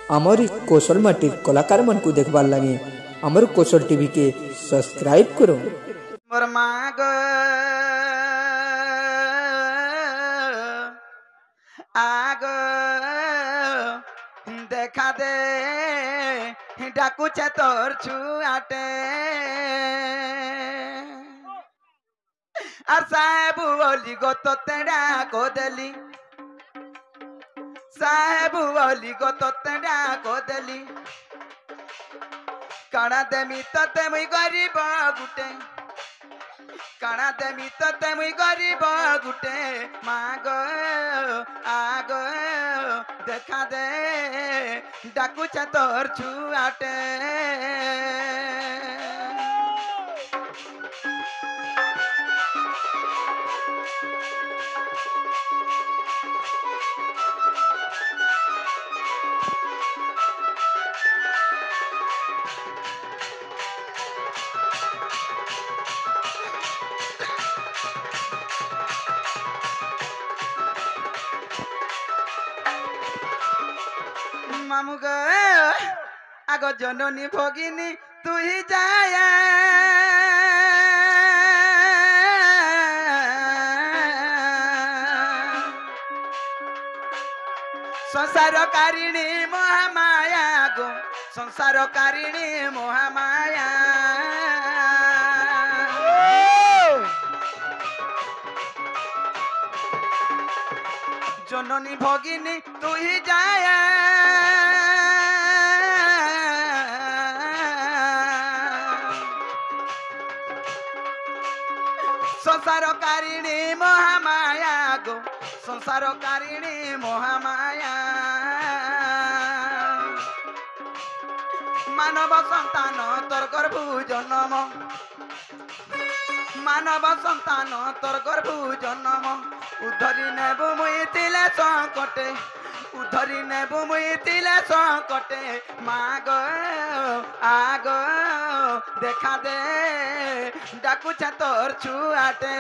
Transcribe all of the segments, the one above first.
आमरी कौशल माटी कलाकार मन को देखबार लगे आमर कौशल टीवी के सब्सक्राइब करो। मोर माग आग देखा दे डाकुचे तोर छुआटे আর সাহেব বলি গত তেড়া কোদলি সাহেব বলি গত তেড়া কোদলি কানা দেমি ততে মুই গরিব গুটে কানা দেমি ততে মুই গরিব গুটে মাগ আগ দেখা দে ডাকুছে তোর ছুয়াটে মামুগ আগ জননী ভগিনী তুই যায় সংসার কারিণী মহামায়া গো সংসার কারিণী মহামায়া জননী ভগিনী তুই যায় संसार कारिणी महामाया गो संसार कारिणी महामाया मानव संतान तोर गर्भु जन्म मानव संतान तोर गर्भु जन्म उधरी नेबु मुई तिले संकटे उधरी नेबु मुई तिले संकटे माग आग देखा दे डाकुचे तोर छुआटे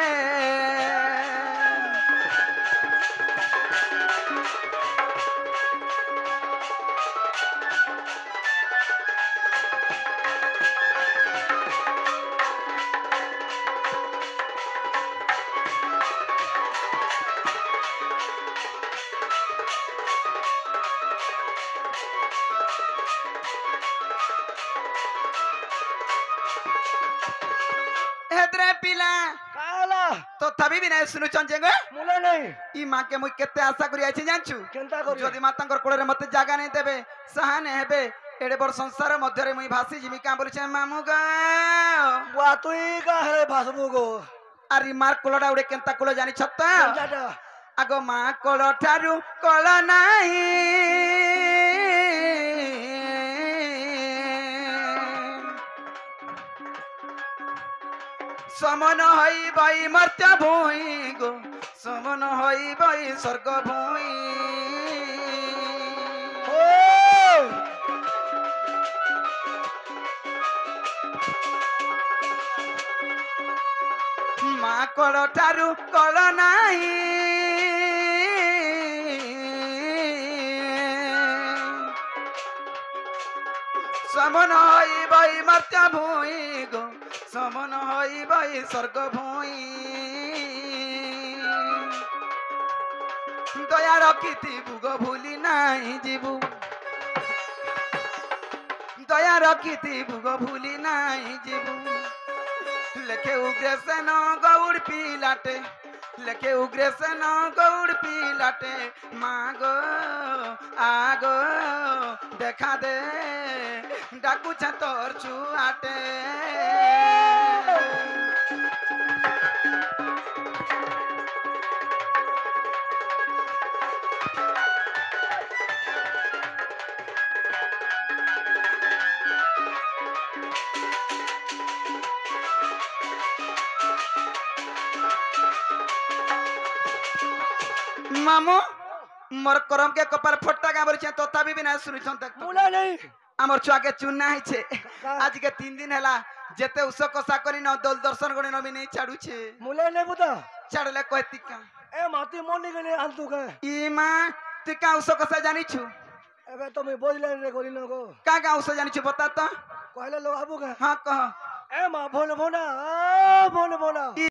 पिला काला तो तभी भी नहीं सुनु चंजेंगे मुला नहीं ई मां के मुई केते आशा करी आछि जानछु केनता करी जदी मातांकर कोळे मते जागा नहीं देबे सहाने हेबे एडे बड़ संसार मध्य रे मुई भासी जिमी का बोलछे मामू गा वा तुई का हरे भासबु गो अरे मार कोळडा उडे केनता कोळ जानि छत्ता जाटा आगो मां कोळ ठारू कोळ नाही समन हई बई मर्त्य भूई गो समन हई बई स्वर्ग भूई माँ कल ठारू कल नाही समन हई बई मर्त्य भूई गो समन हई बई स्वर्ग भूई दया रखी भुग भूली नहीं जीवु दया रखी भुग भूली नहीं जीवु लेखे उग्रसेन गौड़ पिलाटे लेखे उग्रसेन गौड़ पिलाटे मागो आगो देखा दे डाकुचे तोर छुआटे मामू मोर करम के कपाल फट्टा गाबर छे तोता भी ना सुनि छन तक मुला नहीं हमर छुआ के चुन्ना है छे आज के 3 दिन हला जेते उस कसा करी न दल दर्शन गणी न भी नहीं छाडू छे मुला नहीं बुता छाडले कहती का ए माती मोनी गने आंतु का ई मां ती का उस कसा जानी छु एबे तो मैं बोझ ले रे गोली न को का गाँव से जानी छे बता तो कहले लोग आबू का हाँ कह ए मां बोल बोना बोना